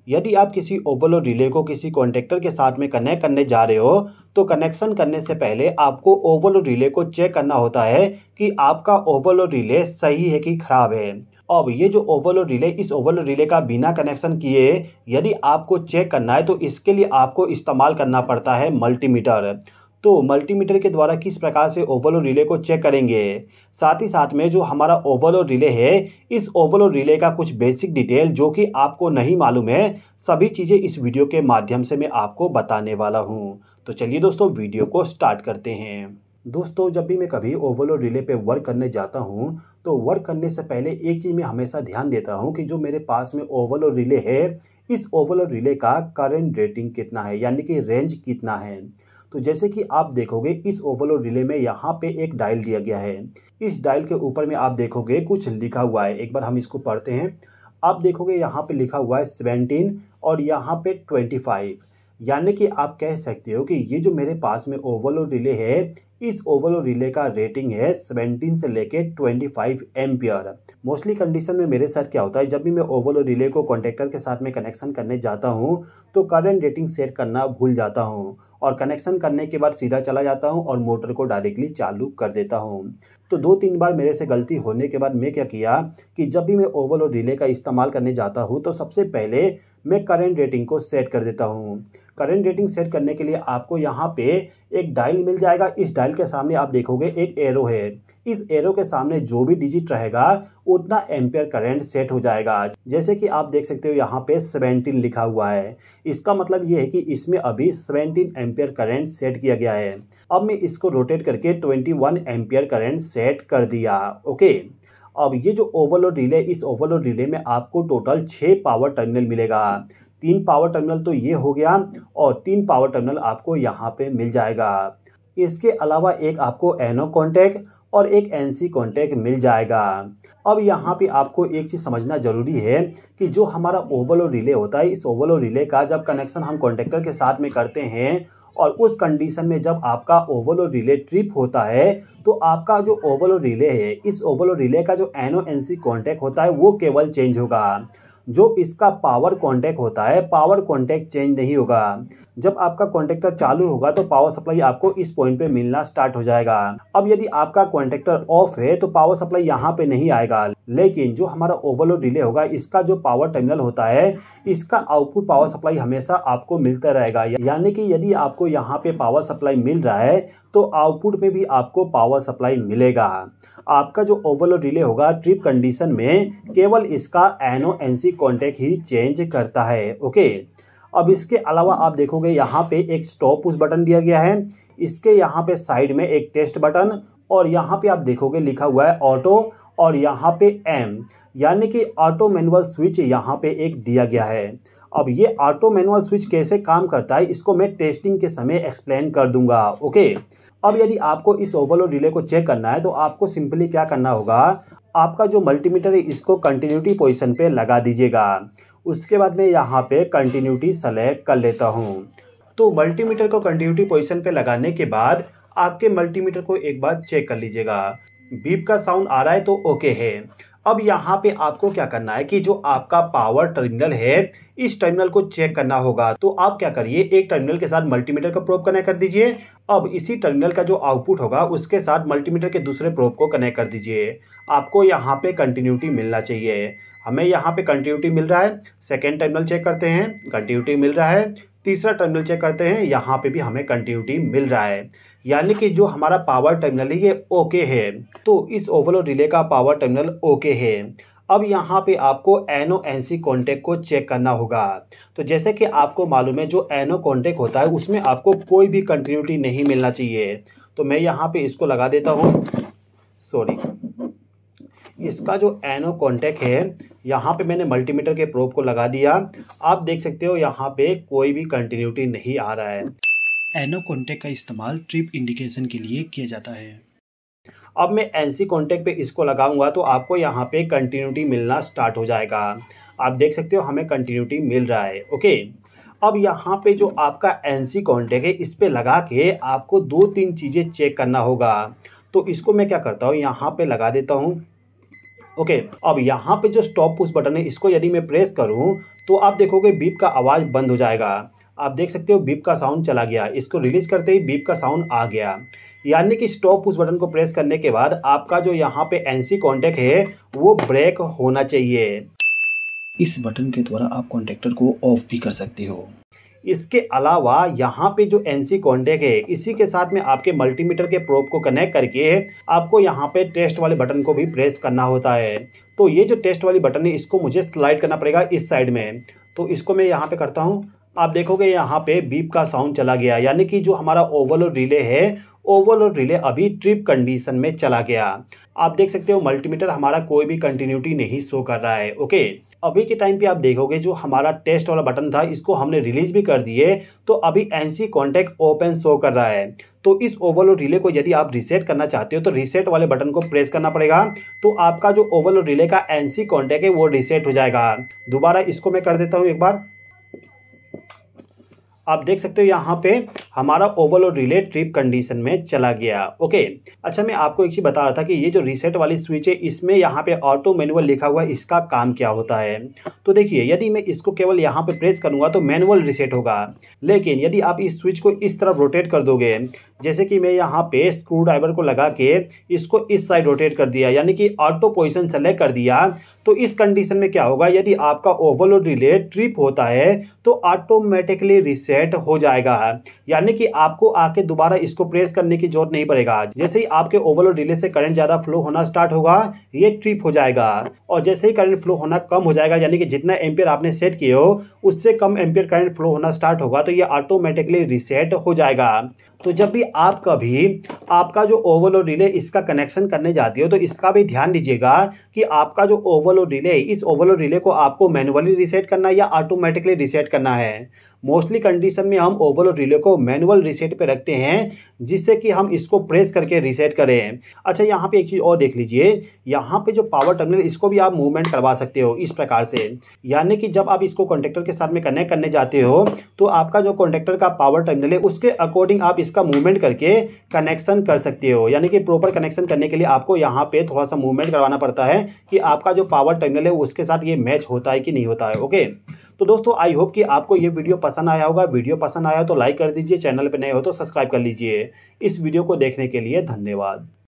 यदि आप किसी ओवरलोड रिले को किसी कॉन्टैक्टर के साथ में कनेक्ट करने जा रहे हो तो कनेक्शन करने से पहले आपको ओवरलोड रिले को चेक करना होता है कि आपका ओवरलोड रिले सही है कि खराब है। अब ये जो ओवरलोड रिले, इस ओवरलोड रिले का बिना कनेक्शन किए यदि आपको चेक करना है तो इसके लिए आपको इस्तेमाल करना पड़ता है मल्टीमीटर। तो मल्टीमीटर के द्वारा किस प्रकार से ओवरलोड रिले को चेक करेंगे, साथ ही साथ में जो हमारा ओवरलोड रिले है, इस ओवरलोड रिले का कुछ बेसिक डिटेल जो कि आपको नहीं मालूम है, सभी चीज़ें इस वीडियो के माध्यम से मैं आपको बताने वाला हूं। तो चलिए दोस्तों वीडियो को स्टार्ट करते हैं। दोस्तों जब भी मैं कभी ओवरलोड रिले पे वर्क करने जाता हूं तो वर्क करने से पहले एक चीज़ मैं हमेशा ध्यान देता हूं कि जो मेरे पास में ओवरलोड रिले है, इस ओवरलोड रिले का करंट रेटिंग कितना है, यानी कि रेंज कितना है। तो जैसे कि आप देखोगे इस ओवरलोड रिले में यहाँ पे एक डायल दिया गया है। इस डायल के ऊपर में आप देखोगे कुछ लिखा हुआ है, एक बार हम इसको पढ़ते हैं। आप देखोगे यहाँ पे लिखा हुआ है 17 और यहाँ पे 25, यानी कि आप कह सकते हो कि ये जो मेरे पास में ओवरलोड रिले है, इस ओवरलोड रिले का रेटिंग है 17 से लेके 25 एम्पियर। मोस्टली कंडीशन में मेरे साथ क्या होता है, जब भी मैं ओवरलोड रिले को कॉन्टैक्टर के साथ में कनेक्शन करने जाता हूँ तो करंट रेटिंग सेट करना भूल जाता हूँ और कनेक्शन करने के बाद सीधा चला जाता हूँ और मोटर को डायरेक्टली चालू कर देता हूँ। तो 2-3 बार मेरे से गलती होने के बाद मैं क्या किया कि जब भी मैं ओवरलोड रिले का इस्तेमाल करने जाता हूँ तो सबसे पहले मैं करंट रेटिंग को सेट कर देता हूँ। करंट रेटिंग सेट करने के लिए आपको यहाँ पे एक डायल मिल जाएगा। इस डायल के सामने आप देखोगे एक एरो है। इस एरो के सामने जो भी डिजिट रहेगा उतना एम्पियर करंट सेट हो जाएगा। जैसे कि आप देख सकते हो यहाँ पे 17 लिखा हुआ है, इसका मतलब ये है कि इसमें अभी 17 एम्पियर करंट सेट किया गया है। अब मैं इसको रोटेट करके 21 एम्पियर करंट सेट कर दिया। ओके, अब ये जो ओवरलोड रिले, इस ओवरलोड रिले में आपको टोटल 6 पावर टर्मिनल मिलेगा। 3 पावर टर्मिनल तो ये हो गया और 3 पावर टर्मिनल आपको यहाँ पे मिल जाएगा। इसके अलावा एक आपको एनो कॉन्टैक्ट और एक एनसी कॉन्टैक्ट मिल जाएगा। अब यहाँ पे आपको एक चीज़ समझना जरूरी है कि जो हमारा ओवरलोड रिले होता है, इस ओवरलोड रिले का जब कनेक्शन हम कॉन्टैक्टर के साथ में करते हैं और उस कंडीशन में जब आपका ओवरलोड रिले ट्रिप होता है तो आपका जो ओवरलोड रिले है, इस ओवरलोड रिले का जो एनो एनसी कॉन्टैक्ट होता है वो केवल चेंज होगा। जो इसका पावर कॉन्टैक्ट होता है, पावर कॉन्टैक्ट चेंज नहीं होगा। जब आपका कॉन्टैक्टर चालू होगा तो पावर सप्लाई आपको इस पॉइंट पे मिलना स्टार्ट हो जाएगा। अब यदि आपका कॉन्टैक्टर ऑफ है तो पावर सप्लाई यहाँ पे नहीं आएगा, लेकिन जो हमारा ओवरलोड रिले होगा, इसका जो पावर टर्मिनल होता है, इसका आउटपुट पावर सप्लाई हमेशा आपको मिलता रहेगा। यानी कि यदि आपको यहाँ पे पावर सप्लाई मिल रहा है तो आउटपुट में भी आपको पावर सप्लाई मिलेगा। आपका जो ओवरलोड रिले होगा ट्रिप कंडीशन में केवल इसका एनो एनसी कॉन्टैक्ट ही चेंज करता है। ओके, अब इसके अलावा आप देखोगे यहाँ पे एक स्टॉप पुश बटन दिया गया है, इसके यहाँ पे साइड में एक टेस्ट बटन और यहाँ पे आप देखोगे लिखा हुआ है ऑटो और यहाँ पे एम, यानी कि ऑटो मैनुअल स्विच यहाँ पे एक दिया गया है। अब ये ऑटो मैनुअल स्विच कैसे काम करता है इसको मैं टेस्टिंग के समय एक्सप्लेन कर दूंगा। ओके, अब यदि आपको इस ओवरलोड रिले को चेक करना है तो आपको सिंपली क्या करना होगा, आपका जो मल्टीमीटर है इसको कंटिन्यूटी पोजीशन पे लगा दीजिएगा। उसके बाद मैं यहाँ पे कंटिन्यूटी सेलेक्ट कर लेता हूँ। तो मल्टीमीटर को कंटिन्यूटी पोजीशन पे लगाने के बाद आपके मल्टीमीटर को एक बार चेक कर लीजिएगा। बीप का साउंड आ रहा है तो ओके है। अब यहाँ पे आपको क्या करना है कि जो आपका पावर टर्मिनल है, इस टर्मिनल को चेक करना होगा। तो आप क्या करिए, एक टर्मिनल के साथ मल्टीमीटर का प्रोब कनेक्ट कर दीजिए। अब इसी टर्मिनल का जो आउटपुट होगा उसके साथ मल्टीमीटर के दूसरे प्रोब को कनेक्ट कर दीजिए। आपको यहाँ पे कंटिन्यूटी मिलना चाहिए। हमें यहाँ पे कंटिन्यूटी मिल रहा है। सेकेंड टर्मिनल चेक करते हैं, कंटिन्यूटी मिल रहा है। तीसरा टर्मिनल चेक करते हैं, यहाँ पे भी हमें कंटिन्यूटी मिल रहा है, यानी कि जो हमारा पावर टर्मिनल है ये ओके है। तो इस ओवरलोड रिले का पावर टर्मिनल ओके है। अब यहाँ पे आपको एनो एनसी कॉन्टैक्ट को चेक करना होगा। तो जैसे कि आपको मालूम है जो एनो कॉन्टैक्ट होता है उसमें आपको कोई भी कंटिन्यूटी नहीं मिलना चाहिए। तो मैं यहाँ पे इसको लगा देता हूँ। सॉरी, इसका जो एनो कॉन्टैक्ट है, यहाँ पे मैंने मल्टीमीटर के प्रोब को लगा दिया। आप देख सकते हो यहाँ पे कोई भी कंटिन्यूटी नहीं आ रहा है। एनो कॉन्टैक्ट का इस्तेमाल ट्रिप इंडिकेशन के लिए किया जाता है। अब मैं एनसी कॉन्टैक्ट पे इसको लगाऊंगा तो आपको यहाँ पे कंटिन्यूटी मिलना स्टार्ट हो जाएगा। आप देख सकते हो हमें कंटिन्यूटी मिल रहा है। ओके, अब यहाँ पे जो आपका एनसी कॉन्टैक्ट है इस पे लगा के आपको 2-3 चीज़ें चेक करना होगा। तो इसको मैं क्या करता हूँ, यहाँ पे लगा देता हूँ। ओके, अब यहाँ पे जो स्टॉप पुश बटन है इसको यदि मैं प्रेस करूँ तो आप देखोगे बीप का आवाज़ बंद हो जाएगा। आप देख सकते हो बीप का साउंड चला गया। इसको रिलीज करते ही बीप का साउंड आ गया। यानी कि स्टॉप पुश बटन को प्रेस करने के बाद आपका जो यहाँ पे एनसी कॉन्टैक्ट है वो ब्रेक होना चाहिए। इस बटन के द्वारा आप कॉन्टैक्टर को ऑफ भी कर सकते हो। इसके अलावा यहाँ पे जो एनसी कॉन्टैक्ट है इसी के साथ में आपके मल्टीमीटर के प्रोब को कनेक्ट करके आपको यहाँ पे टेस्ट वाले बटन को भी प्रेस करना होता है। तो ये जो टेस्ट वाली बटन है इसको मुझे स्लाइड करना पड़ेगा इस साइड में। तो इसको मैं यहाँ पे करता हूँ। आप देखोगे यहाँ पे बीप का साउंड चला गया। यानी कि जो हमारा ओवरलोड रिले है ओवरलोड रिले अभी ट्रिप कंडीशन में चला गया। आप देख सकते हो मल्टीमीटर हमारा कोई भी कंटिन्यूटी नहीं शो कर रहा है। ओके, अभी के टाइम पे आप देखोगे जो हमारा टेस्ट वाला बटन था इसको हमने रिलीज भी कर दिए तो अभी एनसी कॉन्टैक्ट ओपन शो कर रहा है। तो इस ओवरलोड रिले को यदि आप रीसेट करना चाहते हो तो रीसेट वाले बटन को प्रेस करना पड़ेगा। तो आपका जो ओवरलोड रिले का एनसी कॉन्टैक्ट है वो रीसेट हो जाएगा। दोबारा इसको मैं कर देता हूँ एक बार। आप देख सकते हो यहाँ पे हमारा ओवरलोड रिले ट्रिप कंडीशन में चला गया। ओके, अच्छा मैं आपको एक चीज़ बता रहा था कि ये जो रीसेट वाली स्विच है इसमें यहाँ पे ऑटो मैनुअल लिखा हुआ है, इसका काम क्या होता है। तो देखिए यदि मैं इसको केवल यहाँ पे प्रेस करूँगा तो मैनुअल रीसेट होगा। लेकिन यदि आप इस स्विच को इस तरफ रोटेट कर दोगे, जैसे कि मैं यहाँ पे स्क्रू ड्राइवर को लगा के इसको इस साइड रोटेट कर दिया यानी कि ऑटो पोजीशन सेलेक्ट कर दिया, तो इस कंडीशन में क्या होगा, यदि आपका ओवरलोड रिले ट्रिप होता है तो ऑटोमेटिकली रीसेट हो जाएगा। यानी कि आपको आके दोबारा इसको प्रेस करने की जरूरत नहीं पड़ेगा। जैसे ही आपके ओवरलोड रिले से करंट ज़्यादा फ्लो होना स्टार्ट होगा ये ट्रिप हो जाएगा। और जैसे ही करंट फ्लो होना कम हो जाएगा यानी कि जितना एम्पियर आपने सेट किए हो उससे कम एम्पियर करंट फ्लो होना स्टार्ट होगा तो ये ऑटोमेटिकली रीसेट हो जाएगा। तो जब भी आप कभी आपका जो ओवरलोड रिले इसका कनेक्शन करने जाती हो तो इसका भी ध्यान दीजिएगा कि आपका जो ओवरलोड रिले इस ओवरलोड रिले को आपको मैनुअली रीसेट करना है या ऑटोमेटिकली रीसेट करना है। मोस्टली कंडीशन में हम ओवरलोड रिले को मैनुअल रीसेट पे रखते हैं जिससे कि हम इसको प्रेस करके रीसेट करें। अच्छा यहाँ पे एक चीज़ और देख लीजिए, यहाँ पे जो पावर टर्मिनल इसको भी आप मूवमेंट करवा सकते हो इस प्रकार से। यानी कि जब आप इसको कॉन्टैक्टर के साथ में कनेक्ट करने जाते हो तो आपका जो कॉन्टैक्टर का पावर टर्मिनल है उसके अकॉर्डिंग आप इसका मूवमेंट करके कनेक्शन कर सकते हो। यानी कि प्रॉपर कनेक्शन करने के लिए आपको यहाँ पे थोड़ा सा मूवमेंट करवाना पड़ता है कि आपका जो पावर टर्मिनल है उसके साथ ये मैच होता है कि नहीं होता है। ओके, तो दोस्तों आई होप कि आपको ये वीडियो पसंद आया होगा। वीडियो पसंद आया तो लाइक कर दीजिए, चैनल पे नए हो तो सब्सक्राइब कर लीजिए। इस वीडियो को देखने के लिए धन्यवाद।